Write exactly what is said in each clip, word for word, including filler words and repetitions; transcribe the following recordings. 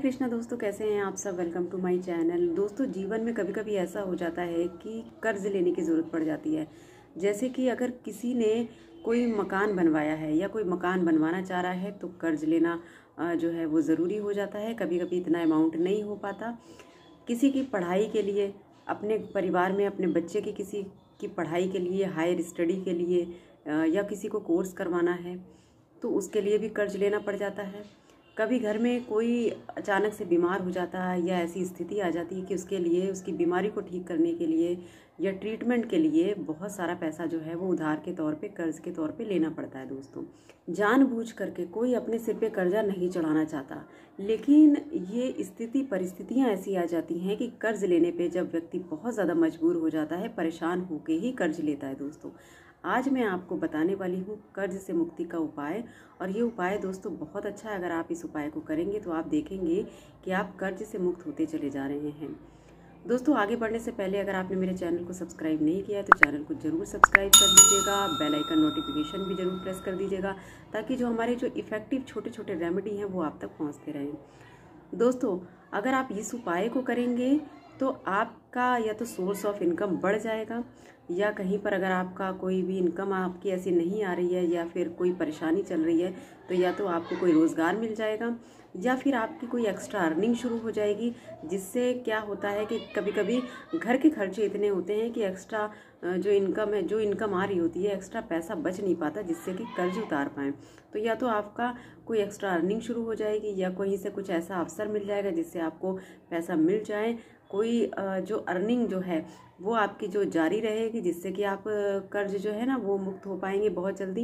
कृष्णा दोस्तों, कैसे हैं आप सब। Welcome to my channel. दोस्तों, जीवन में कभी कभी ऐसा हो जाता है कि कर्ज लेने की ज़रूरत पड़ जाती है। जैसे कि अगर किसी ने कोई मकान बनवाया है या कोई मकान बनवाना चाह रहा है तो कर्ज लेना अ, जो है वो ज़रूरी हो जाता है। कभी कभी इतना अमाउंट नहीं हो पाता। किसी की पढ़ाई के लिए, अपने परिवार में अपने बच्चे की किसी की पढ़ाई के लिए, हायर स्टडी के लिए अ, या किसी को कोर्स करवाना है तो उसके लिए भी कर्ज लेना पड़ जाता है। कभी घर में कोई अचानक से बीमार हो जाता है या ऐसी स्थिति आ जाती है कि उसके लिए, उसकी बीमारी को ठीक करने के लिए या ट्रीटमेंट के लिए बहुत सारा पैसा जो है वो उधार के तौर पे, कर्ज के तौर पे लेना पड़ता है। दोस्तों, जानबूझ करके कोई अपने सिर पे कर्जा नहीं चढ़ाना चाहता, लेकिन ये स्थिति, परिस्थितियां ऐसी आ जाती हैं कि कर्ज लेने पे जब व्यक्ति बहुत ज़्यादा मजबूर हो जाता है, परेशान होके ही कर्ज लेता है। दोस्तों, आज मैं आपको बताने वाली हूँ कर्ज से मुक्ति का उपाय। और ये उपाय दोस्तों बहुत अच्छा है। अगर आप इस उपाय को करेंगे तो आप देखेंगे कि आप कर्ज से मुक्त होते चले जा रहे हैं। दोस्तों, आगे बढ़ने से पहले अगर आपने मेरे चैनल को सब्सक्राइब नहीं किया है तो चैनल को जरूर सब्सक्राइब कर लीजिएगा। बेल आइकन नोटिफिकेशन भी जरूर प्रेस कर दीजिएगा ताकि जो हमारे जो इफेक्टिव छोटे छोटे रेमेडी हैं वो आप तक पहुँचते रहें। दोस्तों, अगर आप इस उपाय को करेंगे तो आपका या तो सोर्स ऑफ इनकम बढ़ जाएगा, या कहीं पर अगर आपका कोई भी इनकम आपकी ऐसी नहीं आ रही है या फिर कोई परेशानी चल रही है तो या तो आपको कोई रोज़गार मिल जाएगा या फिर आपकी कोई एक्स्ट्रा अर्निंग शुरू हो जाएगी। जिससे क्या होता है कि कभी कभी घर के खर्चे इतने होते हैं कि एक्स्ट्रा जो इनकम है, जो इनकम आ रही होती है, एक्स्ट्रा पैसा बच नहीं पाता जिससे कि कर्ज उतार पाएँ। तो या तो आपका कोई एक्स्ट्रा अर्निंग शुरू हो जाएगी या कहीं से कुछ ऐसा अवसर मिल जाएगा जिससे आपको पैसा मिल जाए। कोई जो अर्निंग जो है वो आपकी जो जारी रहेगी जिससे कि आप कर्ज जो है ना वो मुक्त हो पाएंगे बहुत जल्दी।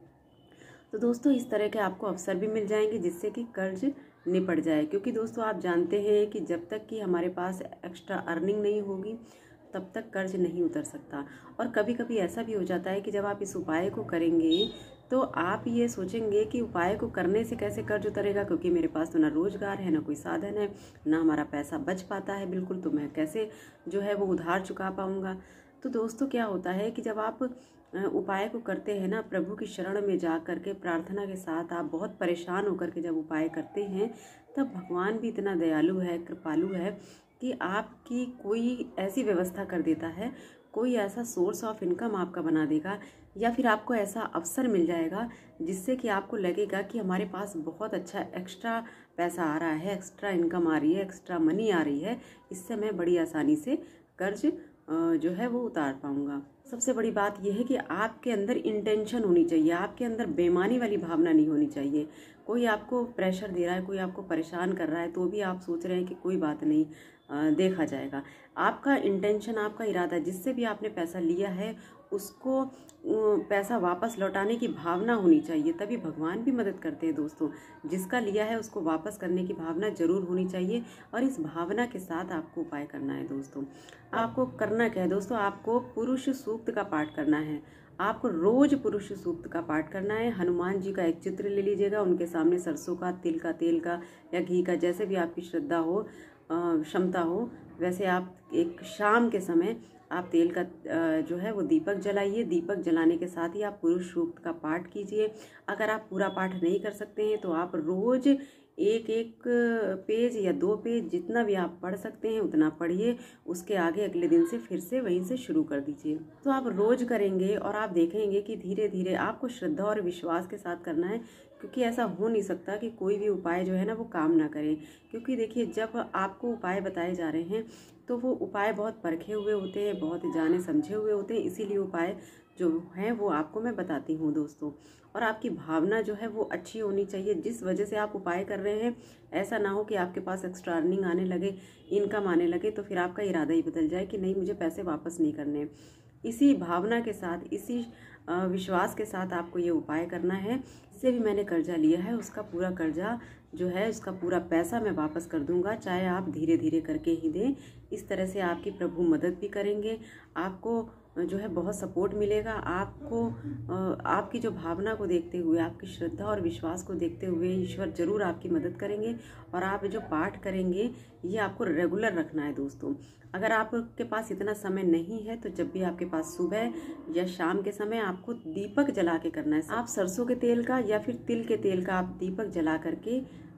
तो दोस्तों, इस तरह के आपको अवसर भी मिल जाएंगे जिससे कि कर्ज निपट जाए। क्योंकि दोस्तों, आप जानते हैं कि जब तक कि हमारे पास एक्स्ट्रा अर्निंग नहीं होगी तब तक कर्ज नहीं उतर सकता। और कभी कभी ऐसा भी हो जाता है कि जब आप इस उपाय को करेंगे तो आप ये सोचेंगे कि उपाय को करने से कैसे कर्ज उतरेगा, क्योंकि मेरे पास तो ना रोजगार है, ना कोई साधन है, ना हमारा पैसा बच पाता है बिल्कुल, तो मैं कैसे जो है वो उधार चुका पाऊंगा। तो दोस्तों, क्या होता है कि जब आप उपाय को करते हैं ना, प्रभु की शरण में जा करके प्रार्थना के साथ आप बहुत परेशान होकर के जब उपाय करते हैं, तब भगवान भी इतना दयालु है, कृपालु है कि आपकी कोई ऐसी व्यवस्था कर देता है, कोई ऐसा सोर्स ऑफ इनकम आपका बना देगा या फिर आपको ऐसा अवसर मिल जाएगा जिससे कि आपको लगेगा कि हमारे पास बहुत अच्छा एक्स्ट्रा पैसा आ रहा है, एक्स्ट्रा इनकम आ रही है, एक्स्ट्रा मनी आ रही है, इससे मैं बड़ी आसानी से कर्ज जो है वो उतार पाऊंगा। सबसे बड़ी बात यह है कि आपके अंदर इंटेंशन होनी चाहिए, आपके अंदर बेईमानी वाली भावना नहीं होनी चाहिए। कोई आपको प्रेशर दे रहा है, कोई आपको परेशान कर रहा है तो भी आप सोच रहे हैं कि कोई बात नहीं, देखा जाएगा। आपका इंटेंशन, आपका इरादा, जिससे भी आपने पैसा लिया है उसको पैसा वापस लौटाने की भावना होनी चाहिए, तभी भगवान भी मदद करते हैं। दोस्तों, जिसका लिया है उसको वापस करने की भावना जरूर होनी चाहिए और इस भावना के साथ आपको उपाय करना है। दोस्तों, आपको करना क्या है दोस्तों, आपको पुरुष सूक्त का पाठ करना है। आपको रोज पुरुष सूक्त का पाठ करना है। हनुमान जी का एक चित्र ले लीजिएगा, उनके सामने सरसों का, तिल का तेल का या घी का, जैसे भी आपकी श्रद्धा हो, क्षमता हो, वैसे आप एक शाम के समय आप तेल का जो है वो दीपक जलाइए। दीपक जलाने के साथ ही आप पुरुष सूक्त का पाठ कीजिए। अगर आप पूरा पाठ नहीं कर सकते हैं तो आप रोज एक एक पेज या दो पेज, जितना भी आप पढ़ सकते हैं उतना पढ़िए। उसके आगे अगले दिन से फिर से वहीं से शुरू कर दीजिए। तो आप रोज करेंगे और आप देखेंगे कि धीरे धीरे, आपको श्रद्धा और विश्वास के साथ करना है, क्योंकि ऐसा हो नहीं सकता कि कोई भी उपाय जो है ना वो काम ना करे। क्योंकि देखिए, जब आपको उपाय बताए जा रहे हैं तो वो उपाय बहुत परखे हुए होते हैं, बहुत जाने समझे हुए होते हैं, इसीलिए उपाय जो हैं वो आपको मैं बताती हूँ दोस्तों। और आपकी भावना जो है वो अच्छी होनी चाहिए, जिस वजह से आप उपाय कर रहे हैं। ऐसा ना हो कि आपके पास एक्स्ट्रा अर्निंग आने लगे, इनकम आने लगे तो फिर आपका इरादा ही बदल जाए कि नहीं, मुझे पैसे वापस नहीं करने। इसी भावना के साथ, इसी विश्वास के साथ आपको ये उपाय करना है। इससे भी मैंने कर्जा लिया है, उसका पूरा कर्जा जो है, उसका पूरा पैसा मैं वापस कर दूंगा, चाहे आप धीरे धीरे करके ही दें। इस तरह से आपकी प्रभु मदद भी करेंगे, आपको जो है बहुत सपोर्ट मिलेगा। आपको आपकी जो भावना को देखते हुए, आपकी श्रद्धा और विश्वास को देखते हुए ईश्वर जरूर आपकी मदद करेंगे। और आप जो पाठ करेंगे ये आपको रेगुलर रखना है। दोस्तों, अगर आपके पास इतना समय नहीं है तो जब भी आपके पास सुबह या शाम के समय आपको दीपक जला के करना है। आप सरसों के तेल का या फिर तिल के तेल का आप दीपक जला करके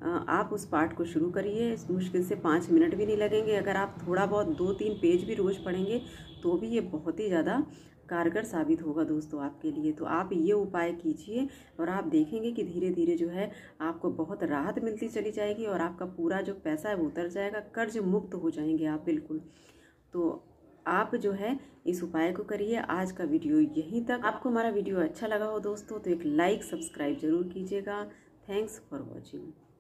आप उस पाठ को शुरू करिए। मुश्किल से पाँच मिनट भी नहीं लगेंगे। अगर आप थोड़ा बहुत दो तीन पेज भी रोज़ पढ़ेंगे तो भी ये बहुत ही ज़्यादा कारगर साबित होगा दोस्तों आपके लिए। तो आप ये उपाय कीजिए और आप देखेंगे कि धीरे धीरे जो है आपको बहुत राहत मिलती चली जाएगी और आपका पूरा जो पैसा है वो उतर जाएगा, कर्ज मुक्त हो जाएंगे आप बिल्कुल। तो आप जो है इस उपाय को करिए। आज का वीडियो यहीं तक। आपको हमारा वीडियो अच्छा लगा हो दोस्तों तो एक लाइक सब्सक्राइब जरूर कीजिएगा। Thanks for watching.